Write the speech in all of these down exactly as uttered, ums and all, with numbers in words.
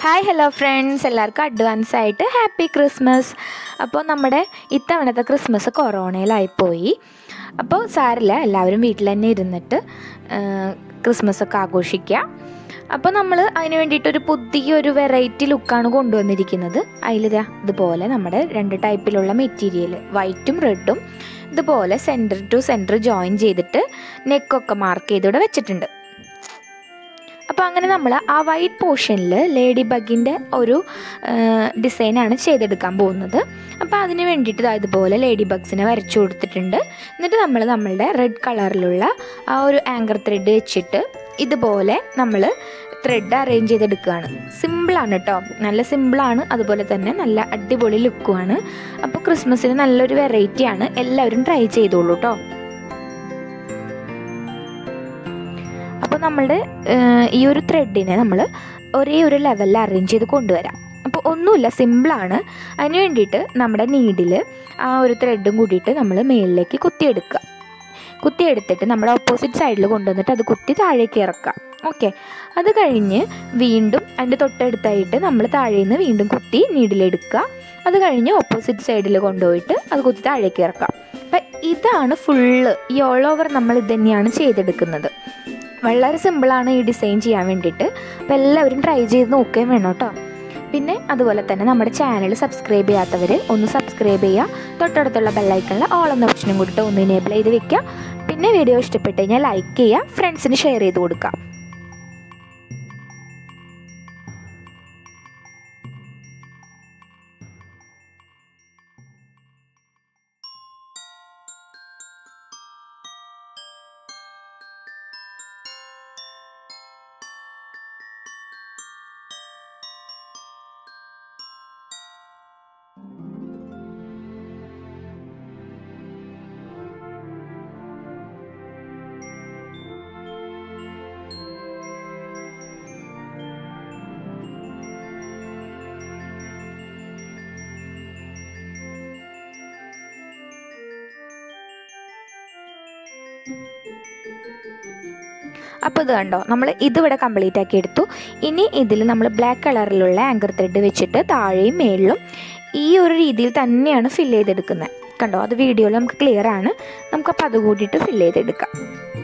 Hi hello friends, എല്ലാവർക്കും advance ആയിട്ട് happy Christmas. അപ്പോൾ നമ്മുടെ ഇത്തവണത്തെ ക്രിസ്മസ് കൊറോണയിലായിപ്പോയി. അപ്പോൾ സാരില്ല, എല്ലാവരും വീട്ടിൽ തന്നെ ഇരുന്നിട്ട് ക്രിസ്മസൊക്കെ ആഘോഷിക്കുക. അപ്പോൾ നമ്മൾ അതിന് വേണ്ടിയിട്ടൊരു പുതിയൊരു വെറൈറ്റി ലുക്കാണ് കൊണ്ടുവന്നിരിക്കുന്നത്. അതിലിതാ ഇതുപോലെ നമ്മുടെ രണ്ട് ടൈപ്പിലുള്ള മെറ്റീരിയൽ, വൈറ്റും റെഡും, ഇതുപോലെ സെൻറ്റർ ടു സെൻറ്റർ ജോയിൻ ചെയ്തിട്ട് നെക്കൊക്കെ മാർക്ക് ചെയ്തിവിടെ വെച്ചിട്ടുണ്ട്. അപ്പോൾ അങ്ങനെ നമ്മൾ ആ വൈറ്റ് പോർഷനിൽ ലേഡി ബഗിൻ്റെ ഒരു ഡിസൈനാണ് ചെയ്തെടുക്കാൻ പോകുന്നത്. അപ്പോൾ അതിന് വേണ്ടിയിട്ട് ഇതുപോലെ ലേഡി ബഗ്സിനെ വരച്ചു കൊടുത്തിട്ടുണ്ട്. എന്നിട്ട് നമ്മൾ നമ്മളുടെ റെഡ് കളറിലുള്ള ആ ഒരു ആങ്കർ ത്രെഡ് വെച്ചിട്ട് ഇതുപോലെ നമ്മൾ ത്രെഡ് അറേഞ്ച് ചെയ്തെടുക്കുകയാണ്. സിമ്പിളാണ് കേട്ടോ, നല്ല സിമ്പിളാണ്, അതുപോലെ തന്നെ നല്ല അടിപൊളി ലുക്കുമാണ്. അപ്പോൾ ക്രിസ്മസിന് നല്ലൊരു വെറൈറ്റിയാണ്, എല്ലാവരും ട്രൈ ചെയ്തോളൂ കേട്ടോ. അപ്പോൾ നമ്മളുടെ ഈ ഒരു ത്രെഡിനെ നമ്മൾ ഒരേ ഒരു ലെവലിൽ അറേഞ്ച് ചെയ്ത് കൊണ്ടുവരാം. അപ്പോൾ ഒന്നുമില്ല, സിമ്പിളാണ്. അതിന് വേണ്ടിയിട്ട് നമ്മുടെ നീഡിൽ ആ ഒരു ത്രെഡും കൂടിയിട്ട് നമ്മൾ മേളിലേക്ക് കുത്തിയെടുക്കുക. കുത്തിയെടുത്തിട്ട് നമ്മുടെ ഓപ്പോസിറ്റ് സൈഡിൽ കൊണ്ടുവന്നിട്ട് അത് കുത്തി താഴേക്ക് ഇറക്കുക. ഓക്കെ, അത് കഴിഞ്ഞ് വീണ്ടും അതിൻ്റെ തൊട്ടടുത്തായിട്ട് നമ്മൾ താഴെ നിന്ന് വീണ്ടും കുത്തി നീഡിലെടുക്കുക. അത് കഴിഞ്ഞ് ഓപ്പോസിറ്റ് സൈഡിൽ കൊണ്ടുപോയിട്ട് അത് കുത്തി താഴേക്ക് ഇറക്കുക. അപ്പം ഇതാണ് ഫുള്ള്, ഈ ഓൾ ഓവർ നമ്മൾ ഇത് തന്നെയാണ് ചെയ്തെടുക്കുന്നത്. വളരെ സിമ്പിളാണ് ഈ ഡിസൈൻ ചെയ്യാൻ വേണ്ടിയിട്ട്. അപ്പോൾ എല്ലാവരും ട്രൈ ചെയ്ത് നോക്കുകയും വേണം കേട്ടോ. പിന്നെ അതുപോലെ തന്നെ നമ്മുടെ ചാനൽ സബ്സ്ക്രൈബ് ചെയ്യാത്തവർ ഒന്ന് സബ്സ്ക്രൈബ് ചെയ്യുക. തൊട്ടടുത്തുള്ള ബെല്ലൈക്കണിൽ ഓൾ എന്ന ഓപ്ഷനും കൂടിയിട്ട് ഒന്ന് എനേബിൾ ചെയ്ത് വെക്കുക. പിന്നെ വീഡിയോ ഇഷ്ടപ്പെട്ട് കഴിഞ്ഞാൽ ലൈക്ക് ചെയ്യുക, ഫ്രണ്ട്സിന് ഷെയർ ചെയ്ത് കൊടുക്കുക. അപ്പോൾ ഇത് കണ്ടോ, നമ്മൾ ഇതിവിടെ കംപ്ലീറ്റ് ആക്കി എടുത്തു. ഇനി ഇതിൽ നമ്മൾ ബ്ലാക്ക് കളറിലുള്ള ആങ്കർ ത്രെഡ് വെച്ചിട്ട് താഴെയും മേളിലും ഈ ഒരു രീതിയിൽ തന്നെയാണ് ഫില്ല് ചെയ്തെടുക്കുന്നത്. കണ്ടോ, അത് വീഡിയോയിൽ നമുക്ക് ക്ലിയർ ആണ്. നമുക്കപ്പോൾ അത് കൂടിയിട്ട് ഫില്ല് ചെയ്തെടുക്കാം.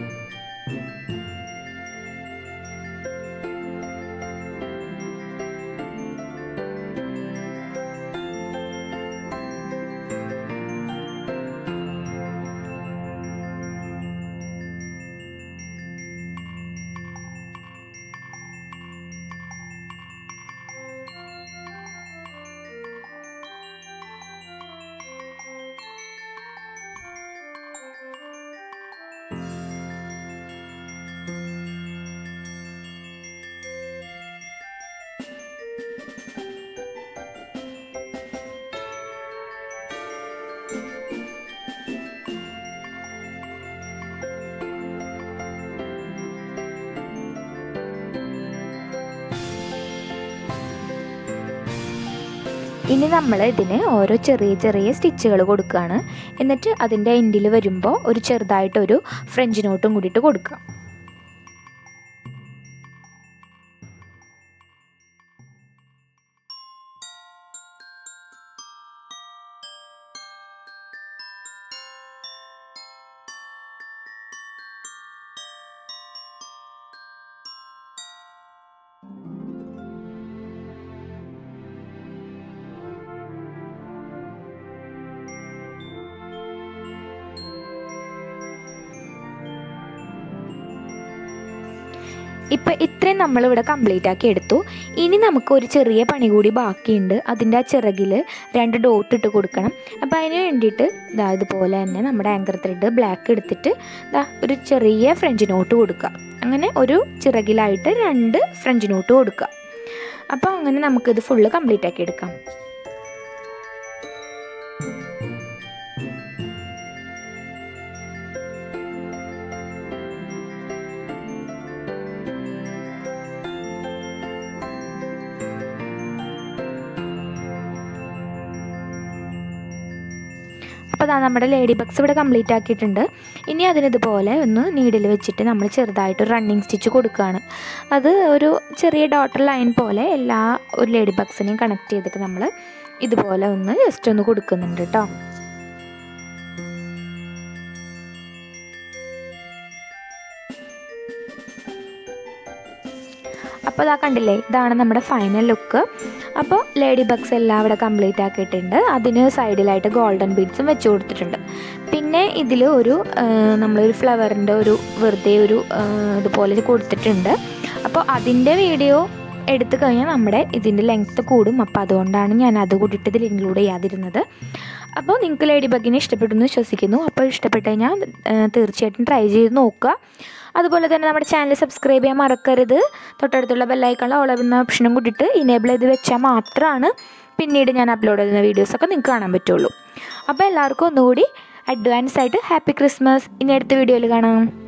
ഇനി നമ്മൾ ഇതിന് ഓരോ ചെറിയ ചെറിയ സ്റ്റിച്ചുകൾ കൊടുക്കുകയാണ്. എന്നിട്ട് അതിൻ്റെ എൻഡിൽ വരുമ്പോൾ ഒരു ചെറുതായിട്ടൊരു ഫ്രഞ്ച് നോട്ടും കൂടിയിട്ട് കൊടുക്കുക. ഇപ്പം ഇത്രയും നമ്മളിവിടെ കംപ്ലീറ്റ് ആക്കി എടുത്തു. ഇനി നമുക്ക് ഒരു ചെറിയ പണി കൂടി ബാക്കിയുണ്ട്. അതിൻ്റെ ആ ചിറകിൽ രണ്ട് ഡോട്ട് ഇട്ട് കൊടുക്കണം. അപ്പോൾ അതിന് വേണ്ടിയിട്ട് ഇതാ ഇതുപോലെ തന്നെ നമ്മുടെ ആങ്കർ ത്രെഡ് ബ്ലാക്ക് എടുത്തിട്ട് ഇതാ ഒരു ചെറിയ ഫ്രഞ്ച് നോട്ട് കൊടുക്കുക. അങ്ങനെ ഒരു ചിറകിലായിട്ട് രണ്ട് ഫ്രഞ്ച് നോട്ട് കൊടുക്കുക. അപ്പോൾ അങ്ങനെ നമുക്കിത് ഫുള്ള് കംപ്ലീറ്റ് ആക്കി എടുക്കാം. അപ്പോൾ അപ്പോൾ നമ്മുടെ ലേഡി ബഗ്സ് ഇവിടെ കംപ്ലീറ്റ് ആക്കിയിട്ടുണ്ട്. ഇനി അതിനിതുപോലെ ഒന്ന് നീഡിൽ വെച്ചിട്ട് നമ്മൾ ചെറുതായിട്ട് റണ്ണിങ് സ്റ്റിച്ച് കൊടുക്കുകയാണ്. അത് ഒരു ചെറിയ ഡോട്ടർ ലൈൻ പോലെ എല്ലാ ഒരു ലേഡി ബഗ്സിനെയും കണക്ട് ചെയ്തിട്ട് നമ്മൾ ഇതുപോലെ ഒന്ന് ജസ്റ്റ് ഒന്ന് കൊടുക്കുന്നുണ്ട് കേട്ടോ. അപ്പോൾ ഇതാ കണ്ടില്ലേ, ഇതാണ് നമ്മുടെ ഫൈനൽ ലുക്ക്. അപ്പോൾ ലേഡി ബഗ്സ് എല്ലാം ഇവിടെ കംപ്ലീറ്റ് ആക്കിയിട്ടുണ്ട്. അതിന് സൈഡിലായിട്ട് ഗോൾഡൻ ബീഡ്സും വെച്ച് കൊടുത്തിട്ടുണ്ട്. പിന്നെ ഇതിൽ ഒരു നമ്മളൊരു ഫ്ലവറിൻ്റെ ഒരു വെറുതെ ഒരു ഇതുപോലെ കൊടുത്തിട്ടുണ്ട്. അപ്പോൾ അതിൻ്റെ വീഡിയോ എടുത്തു കഴിഞ്ഞാൽ നമ്മുടെ ഇതിൻ്റെ ലെങ്ത്ത് കൂടും. അപ്പോൾ അതുകൊണ്ടാണ് ഞാൻ അത് കൂടിയിട്ട് ഇതിൽ ഇൻക്ലൂഡ് ചെയ്യാതിരുന്നത്. അപ്പോൾ നിങ്ങൾക്ക് ലേഡി ബഗിനെ ഇഷ്ടപ്പെട്ടു എന്ന് വിശ്വസിക്കുന്നു. അപ്പോൾ ഇഷ്ടപ്പെട്ട് കഴിഞ്ഞാൽ തീർച്ചയായിട്ടും ട്രൈ ചെയ്ത് നോക്കുക. അതുപോലെ തന്നെ നമ്മുടെ ചാനൽ സബ്സ്ക്രൈബ് ചെയ്യാൻ മറക്കരുത്. തൊട്ടടുത്തുള്ള ബെല്ലൈക്കണിൽ ഓൾ എന്ന ഓപ്ഷനും കൂടിയിട്ട് ഇനേബിൾ ചെയ്ത് വെച്ചാൽ മാത്രമാണ് പിന്നീട് ഞാൻ അപ്ലോഡ് ചെയ്യുന്ന വീഡിയോസൊക്കെ നിങ്ങൾക്ക് കാണാൻ പറ്റുള്ളൂ. അപ്പോൾ എല്ലാവർക്കും ഒന്നുകൂടി അഡ്വാൻസ് ആയിട്ട് ഹാപ്പി ക്രിസ്മസ്. ഇനി അടുത്ത വീഡിയോയിൽ കാണാം.